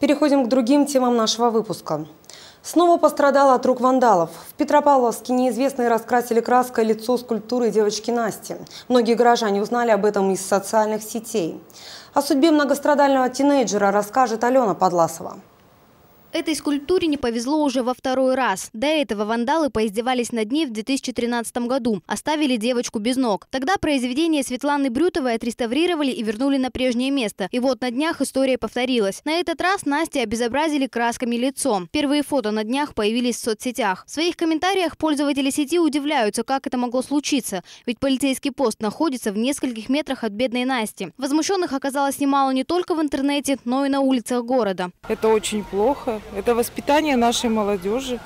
Переходим к другим темам нашего выпуска. Снова пострадала от рук вандалов. В Петропавловске неизвестные раскрасили краской лицо скульптуры девочки Насти. Многие горожане узнали об этом из социальных сетей. О судьбе многострадального тинейджера расскажет Алена Подласова. Этой скульптуре не повезло уже во второй раз. До этого вандалы поиздевались над ней в 2013 году. Оставили девочку без ног. Тогда произведение Светланы Брютовой отреставрировали и вернули на прежнее место. И вот на днях история повторилась. На этот раз Насте обезобразили красками лицо. Первые фото на днях появились в соцсетях. В своих комментариях пользователи сети удивляются, как это могло случиться. Ведь полицейский пост находится в нескольких метрах от бедной Насти. Возмущенных оказалось немало не только в интернете, но и на улицах города. Это очень плохо. Это воспитание нашей молодежи.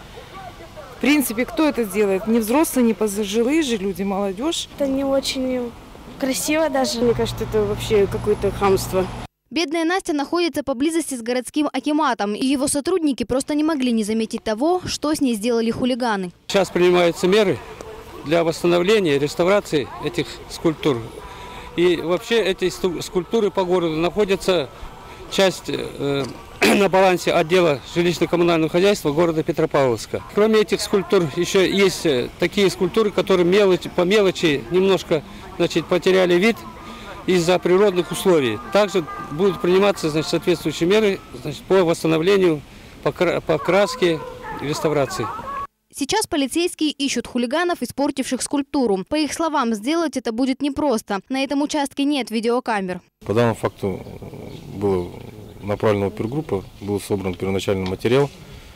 В принципе, кто это делает? Не взрослые, не пожилые же люди, молодежь. Это не очень красиво даже. Мне кажется, это вообще какое-то хамство. Бедная Настя находится поблизости с городским акиматом, и его сотрудники просто не могли не заметить того, что с ней сделали хулиганы. Сейчас принимаются меры для восстановления и реставрации этих скульптур. И вообще эти скульптуры по городу находятся часть на балансе отдела жилищно-коммунального хозяйства города Петропавловска. Кроме этих скульптур еще есть такие скульптуры, которые по мелочи немножко потеряли вид из-за природных условий. Также будут приниматься соответствующие меры по восстановлению, покраске и реставрации. Сейчас полицейские ищут хулиганов, испортивших скульптуру. По их словам, сделать это будет непросто. На этом участке нет видеокамер. По данному факту была направлена опергруппа, был собран первоначальный материал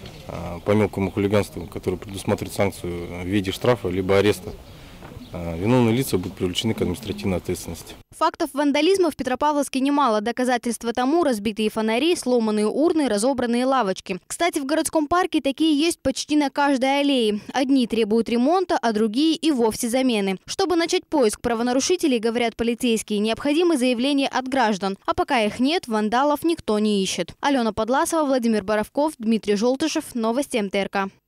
по мелкому хулиганству, который предусматривает санкцию в виде штрафа либо ареста. Виновные лица будут привлечены к административной ответственности. Фактов вандализма в Петропавловске немало. Доказательства тому – разбитые фонари, сломанные урны, разобранные лавочки. Кстати, в городском парке такие есть почти на каждой аллее. Одни требуют ремонта, а другие и вовсе замены. Чтобы начать поиск правонарушителей, говорят полицейские, необходимы заявления от граждан. А пока их нет, вандалов никто не ищет. Алена Подласова, Владимир Боровков, Дмитрий Желтышев. Новости МТРК.